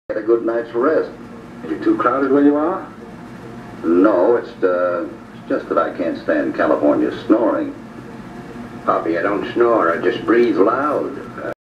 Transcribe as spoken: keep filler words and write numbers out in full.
Get a good night's rest. You too crowded where you are? No, it's, uh, it's just that I can't stand California snoring. Poppy, I don't snore. I just breathe loud.